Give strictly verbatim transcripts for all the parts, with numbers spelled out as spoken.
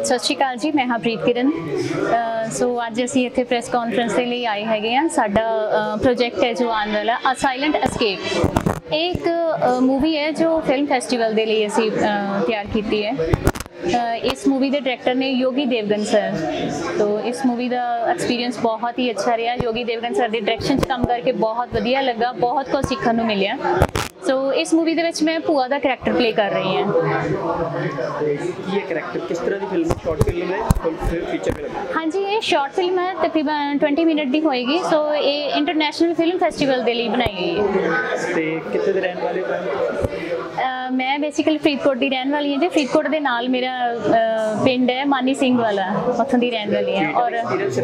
सत श्री अकाल जी, मैं हरप्रीत किरण। सो अज असी इत्थे प्रेस कॉन्फ्रेंस के लिए आए हैगे हैं। साडा प्रोजेक्ट है जो आने वाला अ साइलेंट एस्केप। एक मूवी है जो फिल्म फैसटिवल के लिए असी तैयार की है। इस मूवी के डायरैक्टर ने योगी देवगन सर। तो इस मूवी का एक्सपीरियंस बहुत ही अच्छा रहा। योगी देवगन सर के डायरैक्शन काम करके बहुत वधिया लगा, बहुत कुछ सीखने को मिलिया। सो so, इस मूवी दे विच मैं भूआ का करैक्टर प्ले कर रही हूँ। किस तरह की फिल्म, शॉर्ट फिल्म है, फीचर फिल्म? हाँ जी, ये शॉर्ट फिल्म है, तकरीबन बीस मिनट की होएगी। सो so, ये इंटरनेशनल फिल्म फैसटिवल के लिए बनाई गई है। ते कित्थे दे रहने वाले हो? Uh, मैं बेसिकली फरीदकोट की रहने वाली हूँ जी। फरीदकोट के नाल मेरा uh, पिंड है मानी सिंह वाला, उत्थों की रहने वाली है। और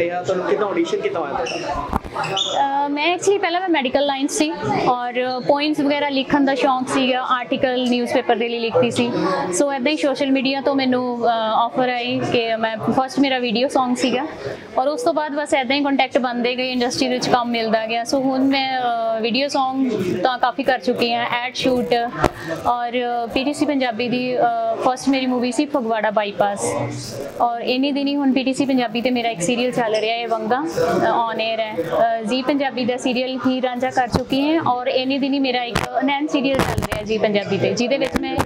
uh, मैं एक्चुअली पहले मैं मैडिकल लाइन सी और पोइम्स वगैरह लिखने का शौक सीगा, आर्टिकल न्यूज़पेपर के लिए लिखती सी। सो इदा ही सोशल मीडिया तो मैनू ऑफर आई कि मैं फस्ट मेरा वीडियो सॉन्ग सीगा और उस तो बाद बस इदा ही कॉन्टैक्ट बनते गए, इंडस्ट्री में काम मिलता गया। सो हुण मैं वीडियो सॉन्ग तो काफ़ी कर चुकी हैं, एड शूट और पीटीसी पंजाबी दी फर्स्ट मेरी मूवी सी फगवाड़ा बाईपास। और इन्हीं दिन ही हुण पीटीसी पंजाबी ते मेरा एक सीरियल चल रहा है वंगा ऑन एयर है। जी पंजाबी का सीरियल ही रांझा कर चुकी हैं और इन्हीं दिन ही मेरा एक नैन सीरियल चल रहा है जी पंजाबी ते, जिहदे विच मैं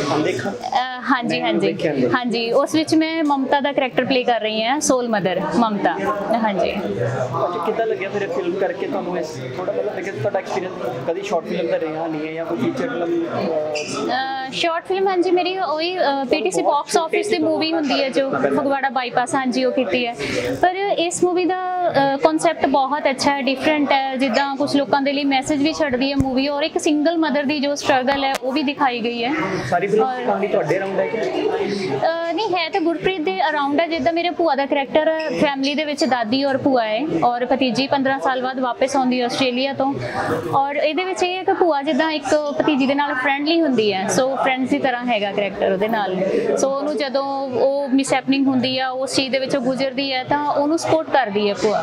हाँ जी हाँ जी हाँ जी उस विच मैं ममता का करैक्टर प्ले कर रही हैं, सोल मदर ममता। हाँ जी। कितना लगे फिर फिल्म करके तुहानू इस थोड़ा मतलब लगे तुहाडा एक्सपीरियंस कभी शॉर्ट फिल्म दा रहा नहीं है या कोई फीचर फिल्म? शॉर्ट फिल्म हाँ जी मेरी वही पीटीसी बॉक्स ऑफिस की मूवी होंदी है जो फगवाड़ा बाईपास, हाँ जी वो की है। पर इस मूवी का कॉन्सैप्ट बहुत अच्छा है, डिफरेंट है। जिदा कुछ लोगों के लिए मैसेज भी छड्डदी है मूवी और एक सिंगल मदर की जो स्ट्रगल है वो भी दिखाई गई है। सारी फिल्म की कहानी तुहाडे अराउंड है कि नहीं है तो गुरप्रीत के अराउंड है। जिदा मेरे भूआ का करैक्टर फैमिली दे विच दादी और भूआ है और भतीजी पंद्रह साल बाद वापस आउंदी ऑस्ट्रेलिया तो। और ये है कि भूआ जिदा एक भतीजी के नाल फ्रेंडली होंदी है। सो फ्रेंड्स की तरह हैगा करैक्टर उहदे नाल। सो उहनूं जदों वो मिसहैपनिंग होंदी है, उस चीज़ दे विचों गुजरदी है तो उहनूं सपोर्ट करदी है भूआ।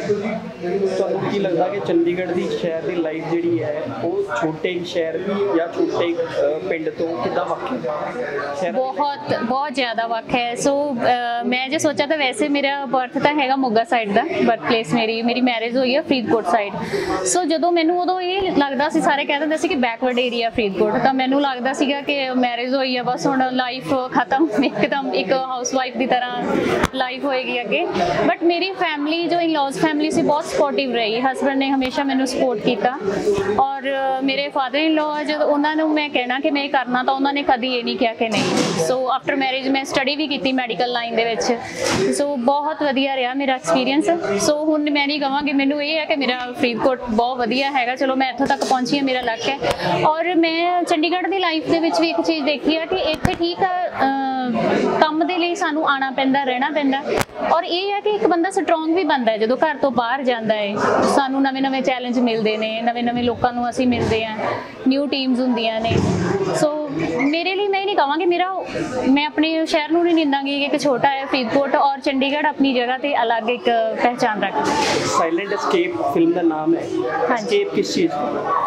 तुहानूं की लगदा कि चंडीगढ़ दी शहर दी लाइफ जिहड़ी है वो छोटे शहर या छोटे पिंड तो कितना वक्त है? बहुत बहुत ज़्यादा वक्त है। सो uh, मैं जो सोचा था वैसे मेरा बर्थ तो हैगा मोगा साइड का, बर्थ प्लेस मेरी मेरी मैरिज हुई है फरीदकोट साइड। सो जो मैनू उदों ये लगता सी, सारे कह दिंदे सी कि बैकवर्ड एरिया फरीदकोट, तो मैनू लगता सीगा कि मैरिज हुई है बस हुण लाइफ खत्म, एकदम एक हाउस वाइफ की तरह लाइफ होएगी अगे। बट मेरी फैमिली जो इन लॉज फैमिली से बहुत सपोर्टिव रही। हसबैंड ने हमेशा मैनू सपोर्ट किया और मेरे फादर इन लॉ जो उन्होंने मैं कहना कि मैं करना तो उन्होंने कभी ये नहीं किया कि नहीं। सो आफ्टर मैरिज मैं स्टडी भी की मैडिकल लाइन के। सो बहुत वधिया रहा मेरा एक्सपीरियंस। सो हुण मैं नहीं कहांगी, मैनू ये है कि मेरा फरीदकोट बहुत वधिया हैगा। चलो मैं इत्थों तक पहुंची है, मेरा लक है। और मैं चंडीगढ़ की लाइफ के भी एक चीज़ देखी है कि इत्थे ठीक है काम के लिए सानू आना पैंदा, रहना पैंदा। और ये है कि एक बंदा स्ट्रोंग भी बनता है जो घर तो बाहर जाता है। सानू नवे नवे चैलेंज मिलते हैं, नवे नवे लोगों को असीं मिलते हैं, न्यू टीम्स होंदियां ने। सो मेरे लिए मैं नहीं कहांगी, मेरा मैं अपने शहर को नहीं निंदांगी कि एक छोटा है फरीदकोट और चंडीगढ़ अपनी जगह पे अलग एक पहचान रखता है। साइलेंट एस्केप फिल्म का नाम है। हाँ जी। एस्केप किस चीज़?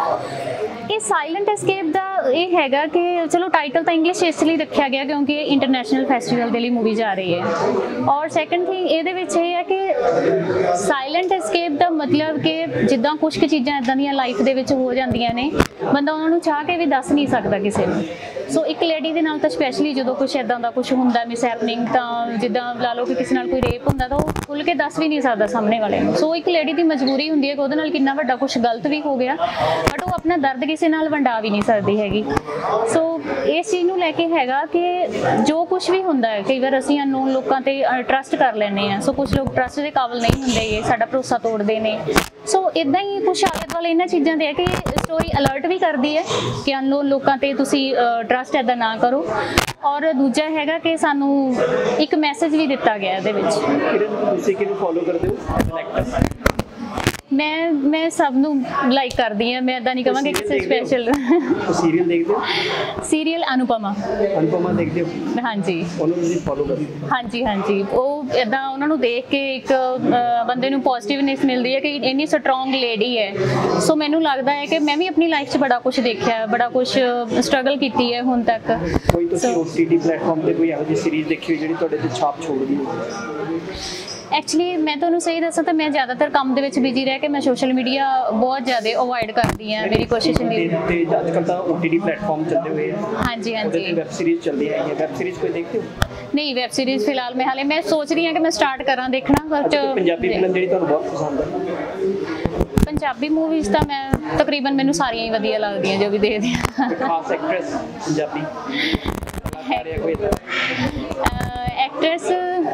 ये साइलेंट एस्केप का ये हैगा कि चलो टाइटल तो इंग्लिश इसलिए रखा गया क्योंकि इंटरनेशनल फैसटिवल के लिए मूवी जा रही है। और सैकेंड थिंग ये है कि साइलेंट एस्केप का मतलब कि जिदा कुछ कुछ चीज़ां इदां दियां लाइफ दे विच हो जांदियां ने, बंदा उन्होंने चाह के भी दस नहीं सकता किसी को। सो एक लेडी के नाल तो स्पैशली जो कुछ इदां दा कुछ हुंदा मिसहैपनिंग, तो जिदा ला लो कि किसी नाल कोई रेप हुंदा तो वो खुल के दस भी नहीं सकता सामने वाले। सो एक लेडी की मजबूरी हुंदी है कि उहदे नाल कितना वड्डा कुछ गलत भी हो गया बट वो अपना दर्द किसी नाल वंडा भी नहीं सकती हैगी। सो इस चीज़ को लैके हैगा कि जो कुछ भी हुंदा है, कई बार असीं अननोन लोगों ते ट्रस्ट कर लैंदे हैं। सो कुछ लोग ट्रस्ट के काबिल नहीं होंदे, ये साडा भरोसा तोड़ते हैं। सो इदां ही कुछ आले दुआले इन्हां चीज़ां दे कि स्टोरी अलर्ट भी करती है कि अननोन लोगों ते तुसीं ट्रस्ट इदां ना करो। और दूजा हैगा कि सानू एक मैसेज भी दिता गया इहदे विच। किरण तुसीं किहनूं फॉलो करदे हो? ਮੈਂ ਮੈਂ ਸਭ ਨੂੰ ਲਾਈਕ ਕਰਦੀ ਹਾਂ, ਮੈਂ ਇਦਾਂ ਨਹੀਂ ਕਹਾਂਗੀ ਕਿਸੇ ਸਪੈਸ਼ਲ। ਸੀਰੀਅਲ ਦੇਖਦੇ ਹੋ? ਸੀਰੀਅਲ ਅਨੁਪਮਾ। ਅਨੁਪਮਾ ਦੇਖਦੇ ਹੋ? ਹਾਂਜੀ। ਉਹਨੂੰ ਤੁਸੀਂ ਫੋਲੋ ਕਰਦੇ ਹੋ? ਹਾਂਜੀ ਹਾਂਜੀ, ਉਹ ਇਦਾਂ ਉਹਨਾਂ ਨੂੰ ਦੇਖ ਕੇ ਇੱਕ ਅ, ਬੰਦੇ ਨੂੰ ਪੋਜ਼ਿਟਿਵਨੈਸ ਮਿਲਦੀ ਹੈ ਕਿ ਇੰਨੀ ਸਟਰੋਂਗ ਲੇਡੀ ਹੈ। ਸੋ ਮੈਨੂੰ ਲੱਗਦਾ ਹੈ ਕਿ ਮੈਂ ਵੀ ਆਪਣੀ ਲਾਈਫ 'ਚ ਬੜਾ ਕੁਝ ਦੇਖਿਆ, ਬੜਾ ਕੁਝ ਸਟਰਗਲ ਕੀਤੀ ਹੈ ਹੁਣ ਤੱਕ। ਕੋਈ ਤੁਸੀਂ ਓਟੀਟੀ ਪਲੇਟਫਾਰਮ ਤੇ ਕੋਈ ਇਹੋ ਜਿਹੀ ਸੀਰੀਜ਼ ਦੇਖੀ ਹੋਈ ਜਿਹੜੀ ਤੁਹਾਡੇ ਤੇ ਛਾਪ ਛੋੜਦੀ ਹੋਵੇ? ਐਕਚੁਅਲੀ ਮੈਂ ਤੁਹਾਨੂੰ ਸਹੀ ਦੱਸਾਂ ਤਾਂ ਮੈਂ ਜ਼ਿਆਦਾਤਰ ਕੰਮ ਦੇ ਵਿੱਚ ਬਿਜੀ ਰਹਿ ਕੇ ਮੈਂ ਸੋਸ਼ਲ ਮੀਡੀਆ ਬਹੁਤ ਜ਼ਿਆਦਾ ਅਵੋਇਡ ਕਰਦੀ ਹਾਂ। ਮੇਰੀ ਕੋਸ਼ਿਸ਼ ਹੁੰਦੀ ਹੈ ਤੇ ਅੱਜ ਕੱਲ੍ਹ ਤਾਂ ਓਟੀਟੀ ਪਲੇਟਫਾਰਮ ਚੱਲਦੇ ਹੋਏ ਆ। ਹਾਂਜੀ ਹਾਂਜੀ। ਵੈਬ ਸੀਰੀਜ਼ ਚੱਲਦੀ ਹੈ, ਵੈਬ ਸੀਰੀਜ਼ ਕੋਈ ਦੇਖਦੇ ਹੋ? ਨਹੀਂ, ਵੈਬ ਸੀਰੀਜ਼ ਫਿਲਹਾਲ ਮੈਂ ਹਾਲੇ ਮੈਂ ਸੋਚ ਰਹੀ ਹਾਂ ਕਿ ਮੈਂ ਸਟਾਰਟ ਕਰਾਂ ਦੇਖਣਾ। ਬਟ ਪੰਜਾਬੀ ਫਿਲਮ ਜਿਹੜੀ ਤੁਹਾਨੂੰ ਬਹੁਤ ਪਸੰਦ ਹੈ? ਪੰਜਾਬੀ ਮੂਵੀਜ਼ ਤਾਂ ਮੈਂ ਤਕਰੀਬਨ ਮੈਨੂੰ ਸਾਰੀਆਂ ਹੀ ਵਧੀਆ ਲੱਗਦੀਆਂ ਜੋ ਵੀ ਦੇਖਦੀ ਹਾਂ। ਖਾਸ ਐਕਟਰੈਸ ਪੰਜਾਬੀ ਕਲਾਕਾਰ ਕੋਈ ਐਕਟਰੈਸ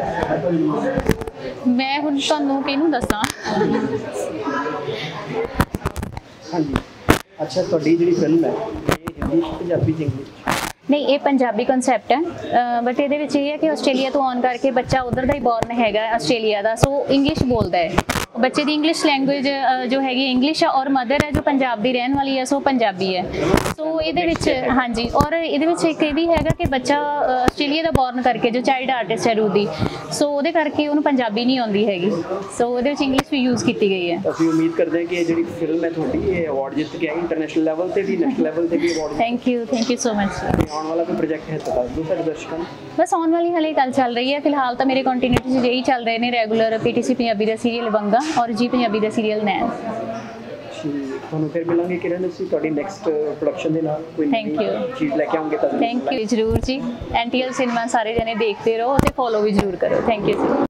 ਮੈਂ ਹੁਣ ਤੁਹਾਨੂੰ ਕਿਹਨੂੰ ਦੱਸਾਂ? ਹਾਂਜੀ, ਅੱਛਾ ਤੁਹਾਡੀ ਜਿਹੜੀ ਫਿਲਮ ਹੈ ਇਹ ਹਿੰਦੀ ਪੰਜਾਬੀ ਚ ਇੰਗਲਿਸ਼? ਨਹੀਂ, ਇਹ ਪੰਜਾਬੀ ਕਨਸੈਪਟ ਹੈ, ਬਟ ਇਹਦੇ ਵਿੱਚ ਇਹ ਹੈ ਕਿ ਆਸਟ੍ਰੇਲੀਆ ਤੋਂ ਆਉਣ ਕਰਕੇ ਬੱਚਾ ਉਧਰ ਦਾ ਹੀ ਬੋਰਨ ਹੈਗਾ ਆਸਟ੍ਰੇਲੀਆ ਦਾ, ਸੋ ਇੰਗਲਿਸ਼ ਬੋਲਦਾ ਹੈ। ਬੱਚੇ ਦੀ ਇੰਗਲਿਸ਼ ਲੈਂਗੁਏਜ ਜੋ ਹੈਗੀ ਇੰਗਲਿਸ਼ ਹੈ, ਔਰ ਮਦਰ ਹੈ ਜੋ ਪੰਜਾਬ ਦੀ ਰਹਿਣ ਵਾਲੀ ਹੈ, ਸੋ ਪੰਜਾਬੀ ਹੈ। ਸੋ ਇਹਦੇ ਵਿੱਚ ਹਾਂਜੀ, ਔਰ ਇਹਦੇ ਵਿੱਚ ਇੱਕ ਇਹ ਵੀ ਹੈਗਾ ਕਿ ਬੱਚਾ ਆਸਟ੍ਰੇਲੀਆ ਦਾ ਬੋਰਨ ਕਰਕੇ ਜੋ ਚਾਈਲਡ ਆਰਟਿਸਟ ਹੈ ਰੂਦੀ, ਸੋ ਉਹਦੇ ਕਰਕੇ ਉਹਨੂੰ ਪੰਜਾਬੀ ਨਹੀਂ ਆਉਂਦੀ ਹੈਗੀ, ਸੋ ਉਹਦੇ ਵਿੱਚ ਇੰਗਲਿਸ਼ ਵੀ ਯੂਜ਼ ਕੀਤੀ ਗਈ ਹੈ। ਅਸੀਂ ਉਮੀਦ ਕਰਦੇ ਹਾਂ ਕਿ ਇਹ ਜਿਹੜੀ ਫਿਲਮ ਹੈ ਤੁਹਾਡੀ ਇਹ ਅਵਾਰਡ ਜਿੱਤ ਕੇ ਆਈ, ਇੰਟਰਨੈਸ਼ਨਲ ਲੈਵਲ ਤੇ ਵੀ, ਨੈਸ਼ਨਲ ਲੈਵਲ ਤੇ ਵੀ award. Thank you, thank you so much. ਆਉਣ ਵਾਲਾ ਕੋਈ ਪ੍ਰੋਜੈਕਟ ਹੈ ਤਾਂ ਦੱਸ ਦਿਓ ਸਾਡੇ ਦਰਸ਼ਕਾਂ ਨੂੰ। ਬਸ ਆਉਣ ਵਾਲੀ ਹਾਲੇ ਗੱਲ ਚੱਲ ਰਹੀ ਹੈ, ਫਿਲਹਾਲ ਤਾਂ ਮੇਰੇ ਕੰਟੀਨਿਊਟੀ ਜਿਹੀ ਚੱਲ ਰਹੇ ਨੇ ਰੈਗੂਲਰ ਪੀਟੀਸੀ ਪੰਜਾਬੀ ਦਾ ਸੀਰੀਅਲ ਬੰਗਾ ਔਰ ਜੀ ਪੰਜਾਬੀ ਦਾ ਸੀਰੀਅਲ ਨੈਣ। ਤੁਹਾਨੂੰ ਫਿਰ ਮਿਲਾਂਗੇ ਕਿਰਨ, ਅਸੀਂ ਤੁਹਾਡੀ ਨੈਕਸਟ ਪ੍ਰੋਡਕਸ਼ਨ ਦੇ ਨਾਲ ਕੋਈ ਨਵੀਂ ਚੀਜ਼ ਲੈ ਕੇ ਆਉਂਗੇ ਤਾਂ। ਥੈਂਕ ਯੂ, ਜ਼ਰੂਰ ਜੀ। ਐਨ ਟੀ ਐਲ ਸਿਨੇਮਾ ਸਾਰੇ ਜਣੇ ਦੇਖਦੇ ਰਹੋ ਅਤੇ ਫੋਲੋ ਵੀ ਜ਼ਰੂਰ ਕਰੋ। ਥੈਂਕ ਯੂ ਜੀ।